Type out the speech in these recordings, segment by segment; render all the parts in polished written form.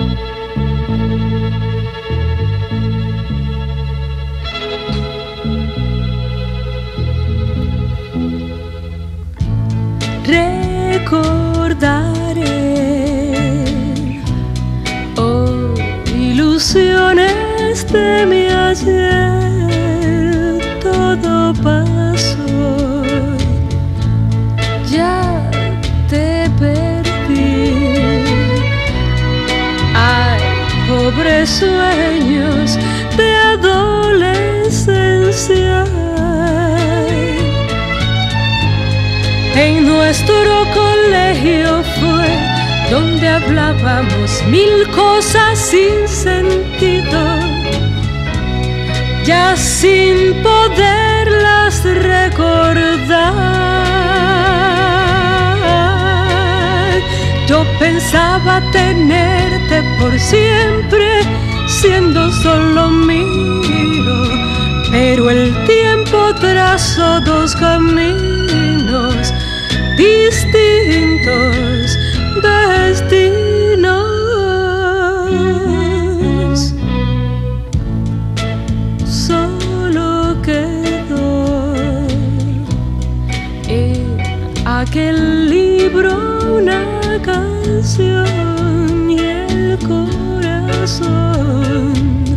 Recordaré hoy ilusiones de mi ayer, todo pasó, ya te perdí. Ay, pobres sueños de adolescencia. En nuestro colegio fue donde hablábamos mil cosas sin sentido, ya sin poderlas recordar. Yo pensaba tenerte por siempre, siendo solo mío, pero el tiempo trazó dos caminos distintos, destinos. Solo quedó en aquel libro una canción y el corazón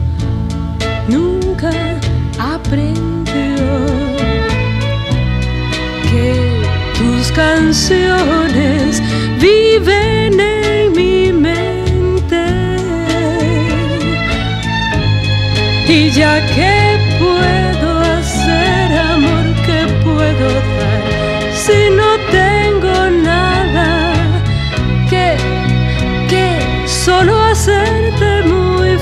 nunca aprendió que tus canciones viven en mi mente. Y ya que puedo hacer, amor, ¿qué puedo dar si no tengo nada que solo hacerte muy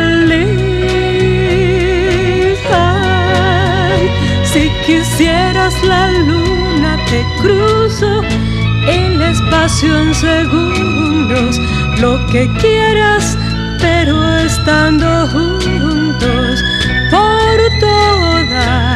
feliz? Ay, si quisieras la luna, te cruzo el espacio en segundos, lo que quieras, pero estando juntos por todas